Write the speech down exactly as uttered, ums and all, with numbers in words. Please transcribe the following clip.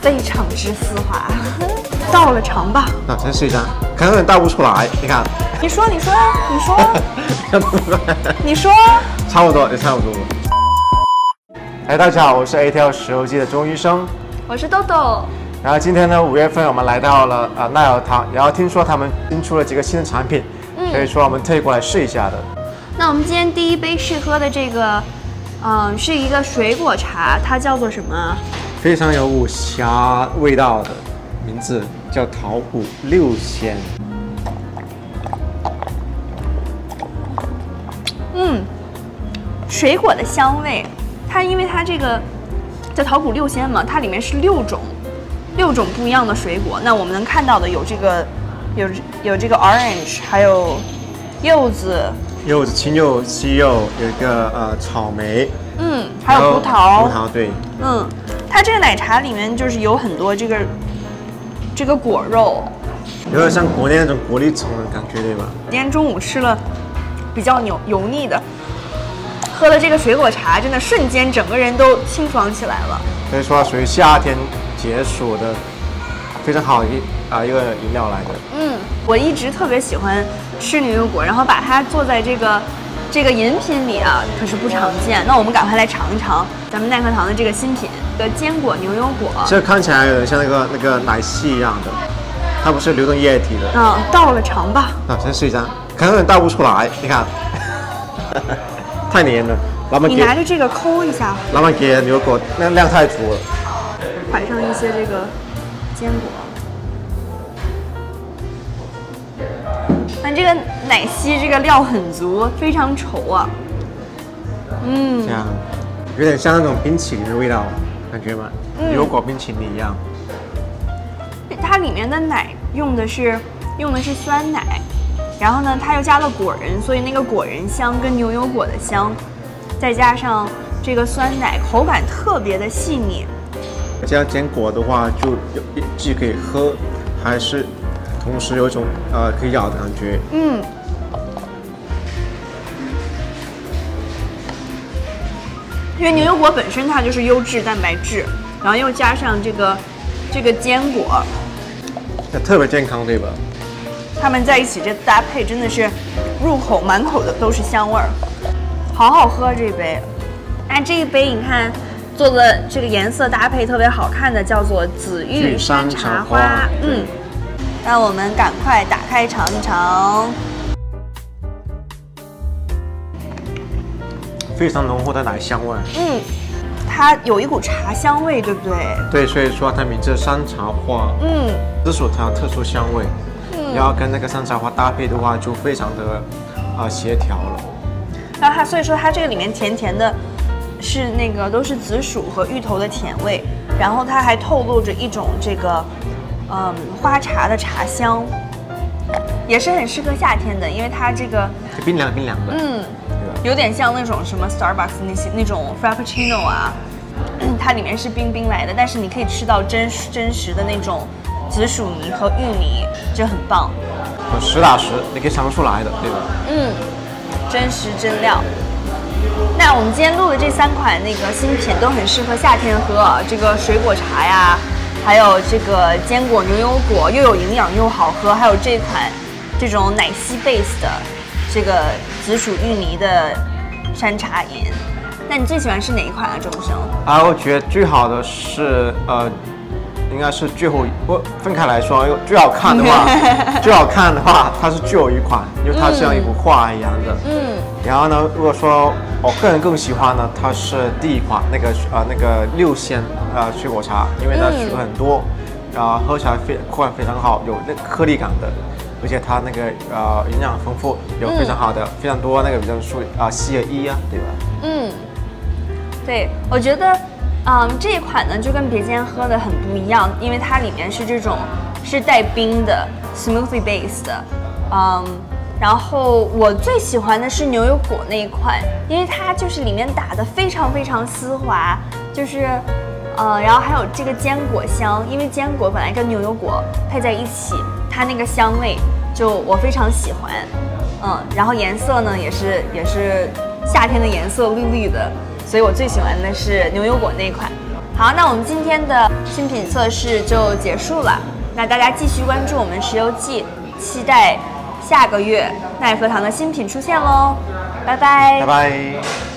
非常之丝滑。倒了尝吧。 那先试一下，可能有点倒不出来。你看， 你说，你说，你说，你说， 差不多，也差不多。哎，大家好，我是 A T L 石油记的钟医生， 我是豆豆。 然后今天呢，五月份我们来到了呃奈尔堂，然后听说他们新出了几个新的产品，嗯、所以说我们特意过来试一下的。 那我们今天第一杯试喝的这个，嗯，是一个水果茶，它叫做什么？ 非常有武侠味道的名字叫桃谷六仙。 嗯，水果的香味，它因为它这个叫桃谷六仙嘛，它里面是六种六种不一样的水果。那我们能看到的有这个有有这个 orange， 还有柚子。 柚子、青柚、西柚，有一个呃草莓， 嗯，还有葡萄， 葡萄对， 嗯，它这个奶茶里面就是有很多这个这个果肉， 有点像国内那种果粒橙的感觉，对吧？ 今天中午吃了比较油油腻的，喝了这个水果茶，真的瞬间整个人都清爽起来了。 所以说属于夏天解暑的非常好的一啊、呃、一个饮料来的。嗯， 我一直特别喜欢吃牛油果，然后把它做在这个这个饮品里啊，可是不常见。那我们赶快来尝一尝咱们奈克堂的这个新品，的坚果牛油果。 这看起来有点像那个那个奶昔一样的，它不是流动液体的。 嗯，倒了尝吧。 啊，先试一下，可能有点倒不出来，你看，太黏了。老板， 你拿着这个抠一下。 老板给牛油果那量太足了。 摆上一些这个坚果。但这个奶昔这个料很足，非常稠啊。嗯， 这样有点像那种冰淇淋的味道，感觉吗？嗯、牛油果冰淇淋一样。 它里面的奶用的是用的是酸奶，然后呢，它又加了果仁，所以那个果仁香跟牛油果的香，再加上这个酸奶，口感特别的细腻。 这样坚果的话，就有既可以喝，还是同时有一种呃可以咬的感觉。嗯。 因为牛油果本身它就是优质蛋白质，然后又加上这个这个坚果， 这特别健康，对吧？ 它们在一起这搭配真的是入口满口的都是香味儿，好好喝这杯。哎，这一杯你看。做的这个颜色搭配特别好看的，叫做紫玉山茶花。嗯，那我们赶快打开尝一尝。 非常浓厚的奶香味。 嗯，它有一股茶香味，对不对？ 对，所以说它名字山茶花。嗯，这属它特殊香味。嗯，然后跟那个山茶花搭配的话，就非常的啊、呃、协调了。 然后它，所以说它这个里面甜甜的。是那个都是紫薯和芋头的甜味，然后它还透露着一种这个，嗯，花茶的茶香，也是很适合夏天的，因为它这个冰凉冰凉的， 嗯，有点像那种什么 Starbucks 那些那种 Frappuccino 啊，它里面是冰冰来的，但是你可以吃到真真实的那种紫薯泥和芋泥，就很棒。 实打实，你可以尝出来的，对吧？ 嗯，真实真料。那我们今天录的这三款那个新品都很适合夏天喝啊，这个水果茶呀，还有这个坚果牛油果，又有营养又好喝，还有这款这种奶昔 base 的这个紫薯芋泥的山茶饮。那你最喜欢是哪一款啊，钟生？ 啊，我觉得最好的是呃，应该是最后不分开来说，最好看的话，最好看的话，它是最后一款，因为它像一幅画一样的。嗯。然后呢，如果说我个人更喜欢呢，它是第一款那个呃那个六仙呃水果茶，因为它水果很多，然后喝起来非口感非常好，有那个颗粒感的，而且它那个呃营养丰富，有非常好的、嗯、非常多那个比较属于啊硒和 E 啊，对吧？嗯， 对，我觉得嗯这一款呢就跟别间喝的很不一样，因为它里面是这种是带冰的 smoothie base 的，嗯。然后我最喜欢的是牛油果那一款，因为它就是里面打的非常非常丝滑，就是，呃，然后还有这个坚果香，因为坚果本来跟牛油果配在一起，它那个香味就我非常喜欢，嗯，然后颜色呢也是也是夏天的颜色，绿绿的，所以我最喜欢的是牛油果那一款。 好，那我们今天的新品测试就结束了。那大家继续关注我们石油记，期待下个月奈何糖的新品出现喽！拜拜， 拜拜。